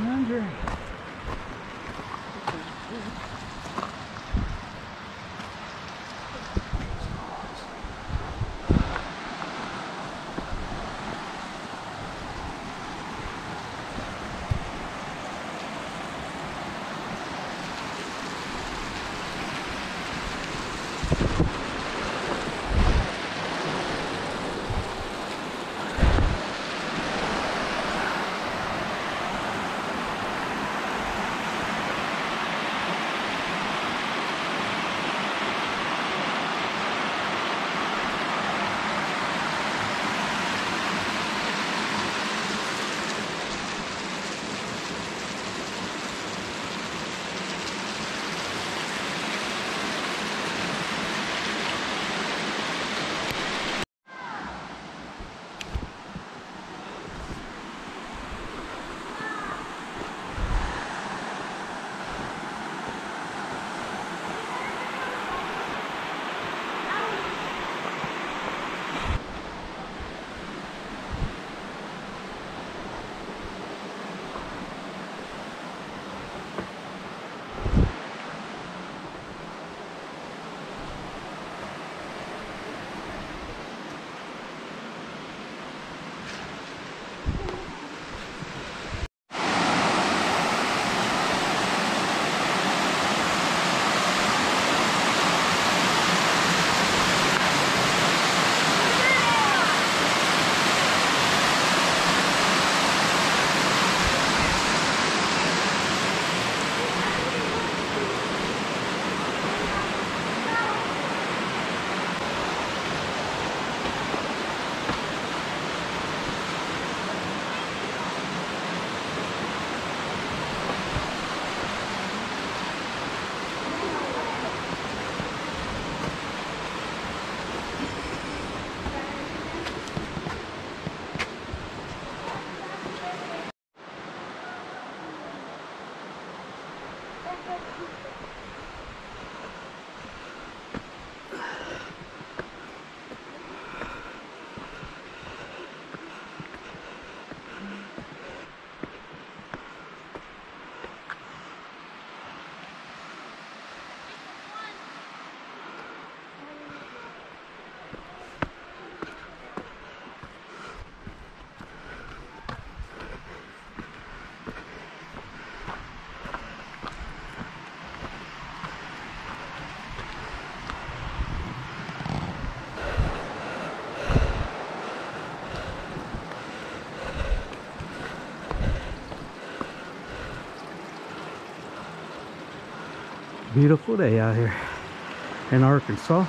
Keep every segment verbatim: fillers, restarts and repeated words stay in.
hundred. Beautiful day out here in Arkansas.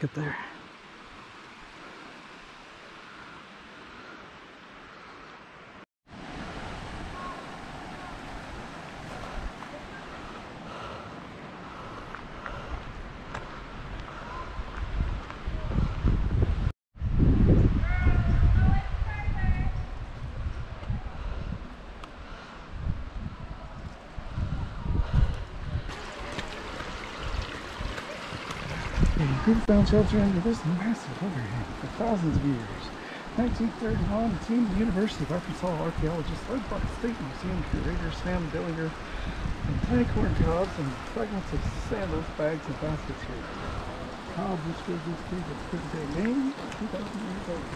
up there. People found shelter under this massive overhang for thousands of years. nineteen thirty-one, a team of the University of Arkansas archaeologists led by the State Museum curator Sam Dillinger and tiny corn cobs and fragments of sandals, bags, and baskets here. Cobb, which gives this cave its present-day name, two thousand years old.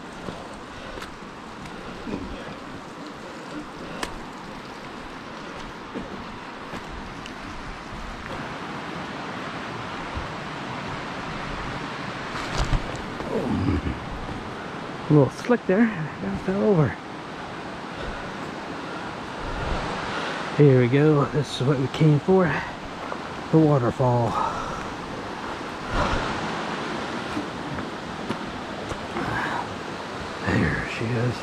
A little slick there. Got fell over. Here we go. This is what we came for. The waterfall. There she is.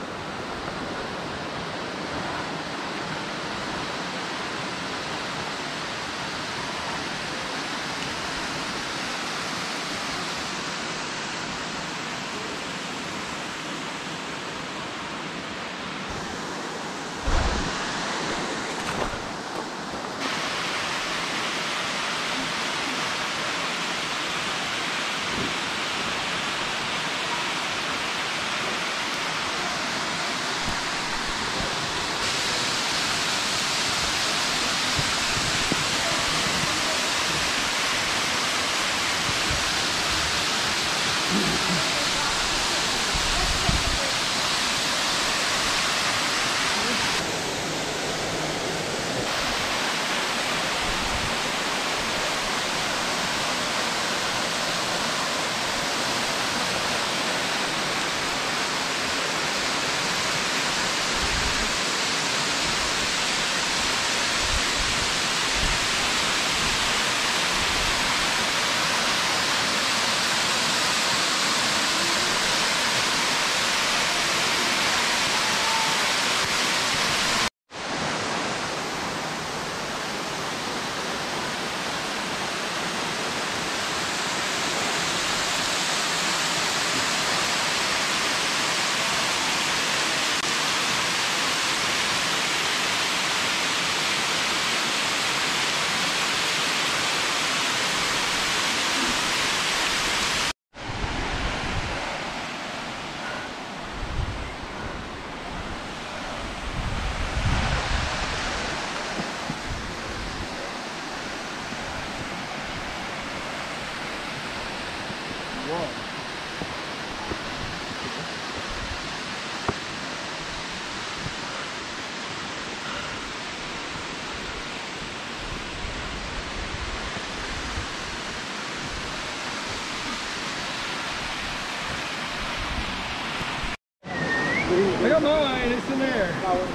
I got mine, it's in there.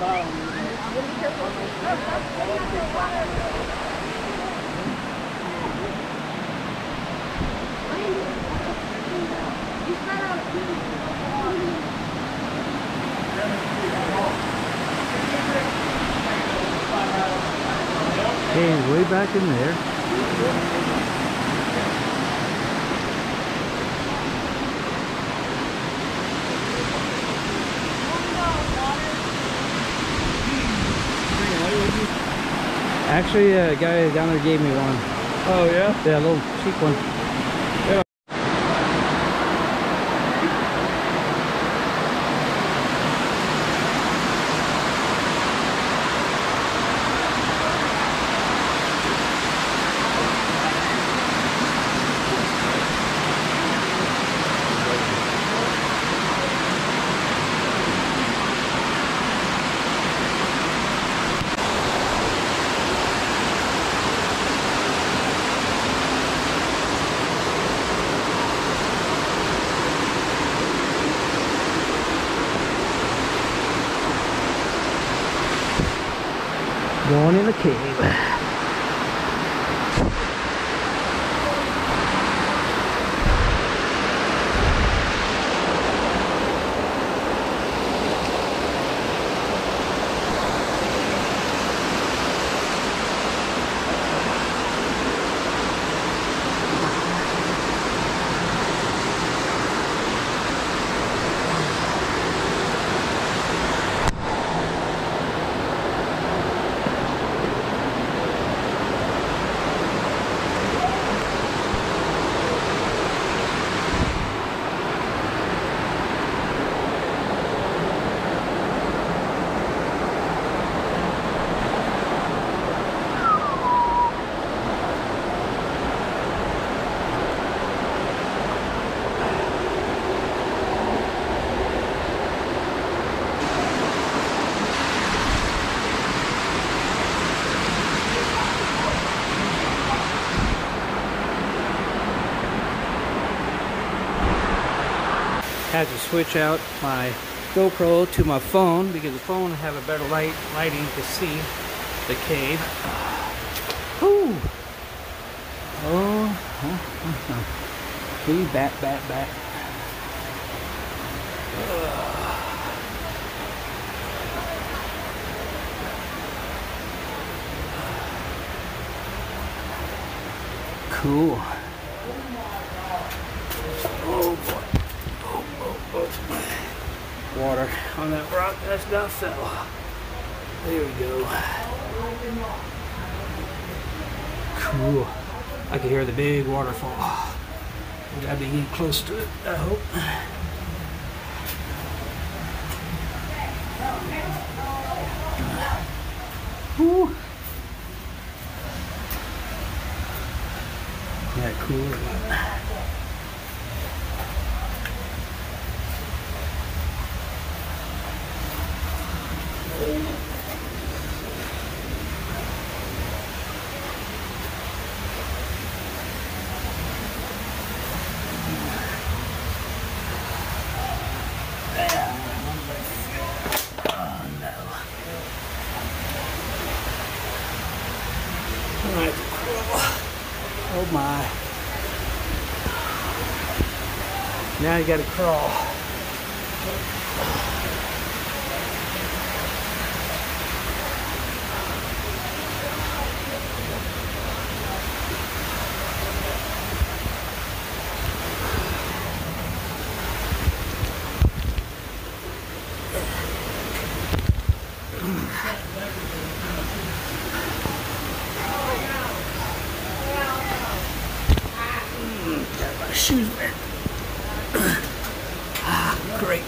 Okay, way back in there. Actually, a guy down there gave me one. Oh yeah? Yeah, a little cheap one. Yeah. Going in the cave. had to switch out my GoPro to my phone because the phone have a better light lighting to see the cave. Whew. Oh, huh, huh, huh. See, bat, bat, bat. Cool. Oh boy. Oh, oh, oh. Water on that rock that's not fell. There we go. Cool. I can hear the big waterfall. I gotta be getting close to it, I hope. Whew. Yeah, cool or not? Oh my. Now you gotta crawl. Got my shoes wet. Ah, great.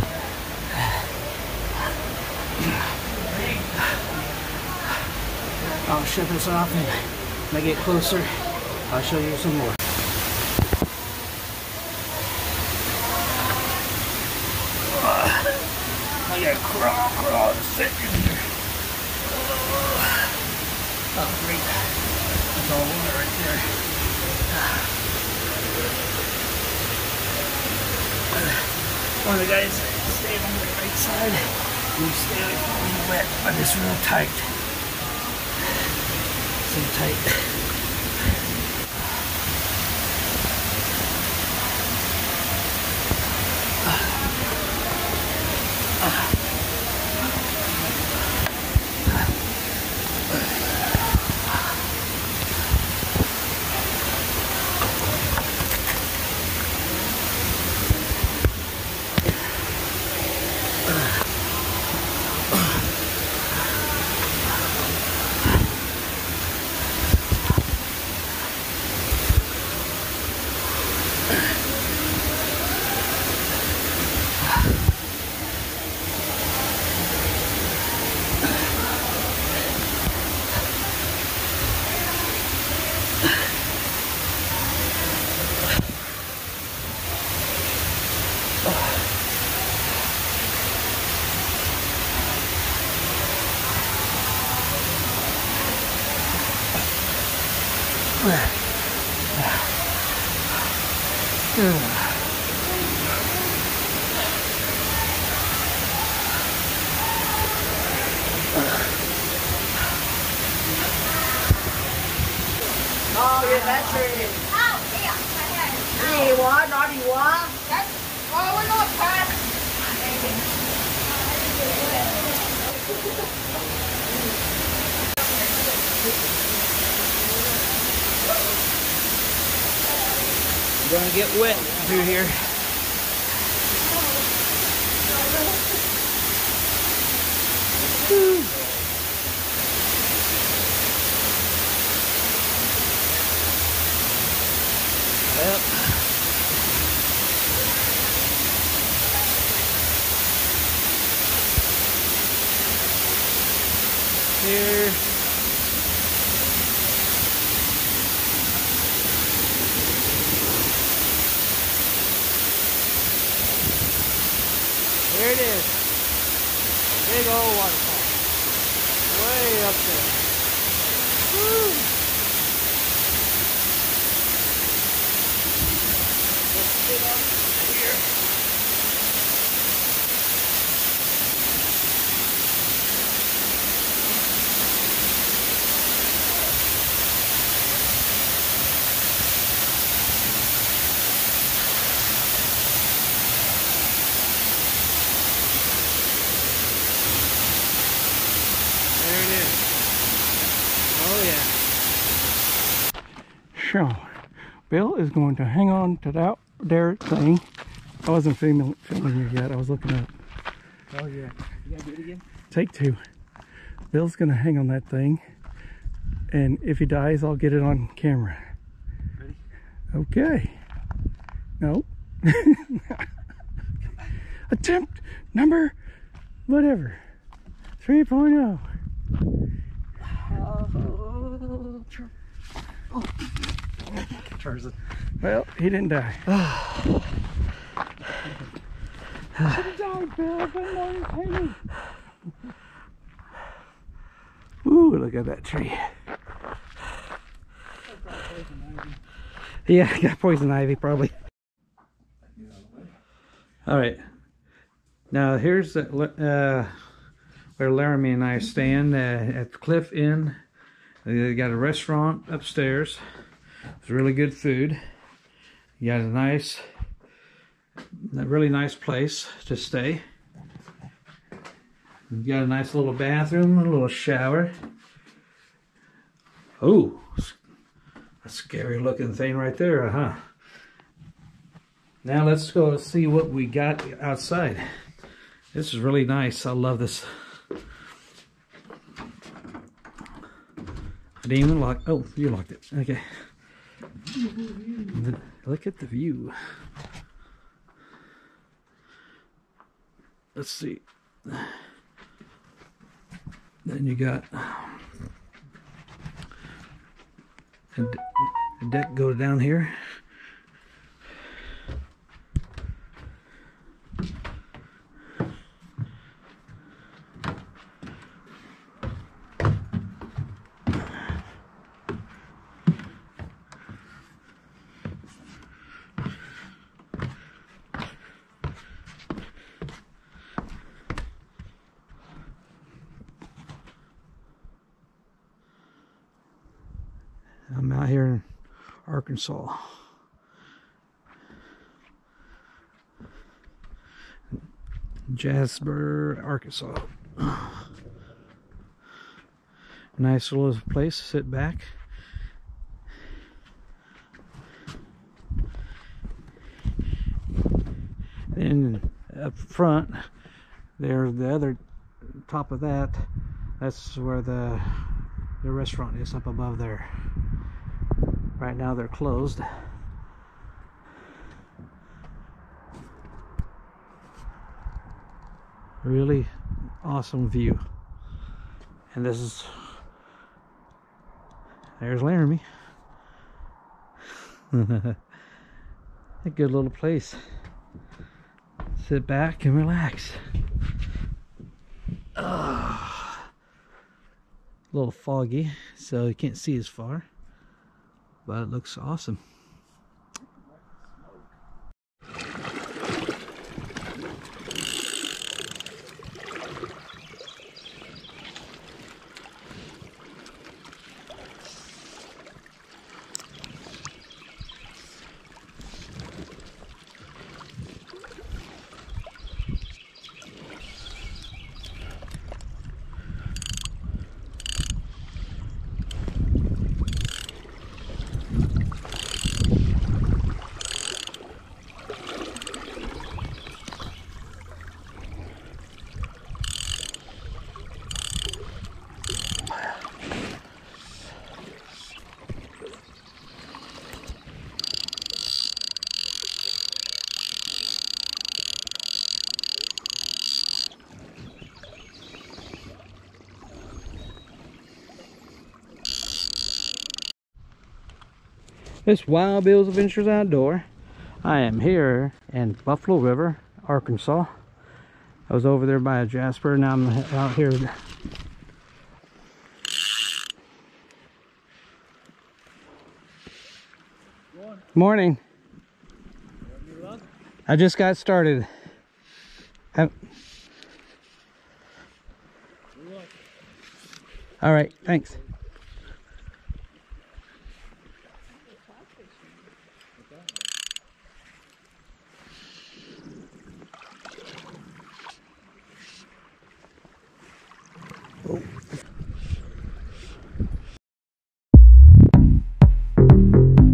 I'll shut this off, and when I get closer, I'll show you some more. I gotta crawl, crawl to fit in here. Oh, great. That's all water right there. One of the guys staying on the right side. You stay really wet, but it's real tight. So tight. Oh, your battery. Oh, yeah. Do you want? Not you want? That's, oh, we're not past. You're gonna get wet through here. Woo. Yep. Here. There it is. Big old waterfall. Way up there. Woo! Let's get up here. So, Bill is going to hang on to that there thing. I wasn't filming, filming you yet. I was looking up. Oh yeah. You gotta do it again? Take two. Bill's going to hang on that thing. And if he dies, I'll get it on camera. Ready? Okay. No. Attempt number whatever. three point oh. Oh. Tarzan. Well, he didn't die. Should have died, Bill. But no, he's hanging. Ooh, look at that tree. Yeah, I got poison ivy probably. All right. Now here's the, uh, where Laramie and I stand uh, at the Cliff Inn. They got a restaurant upstairs. It's really good food. You got a nice, a really nice place to stay. You got a nice little bathroom, a little shower. Oh, a scary looking thing right there, huh? Now let's go see what we got outside. This is really nice. I love this. I didn't even lock. Oh, you locked it. Okay. Look at the view. Let's see. Then you got a, a deck go down here. I'm out here in Arkansas. Jasper, Arkansas. Nice little place to sit back. And up front, there's the other top of that. That's where the the restaurant is, up above there. Right now they're closed. Really awesome view. And this is, there's Laramie. A good little place. Sit back and relax. Oh. A little foggy, so you can't see as far, but it looks awesome. This Wild Bill's Adventures Outdoor. I am here in Buffalo River, Arkansas. I was over there by Jasper, now I'm out here. Morning. I just got started. Have... All right, thanks. Oh.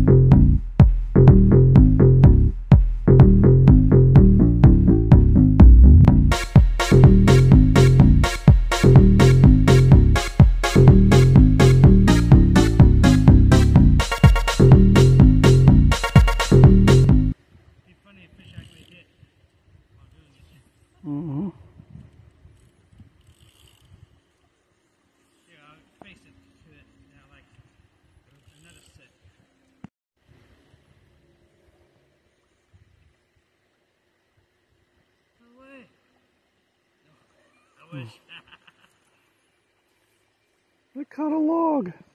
wish. I caught a log.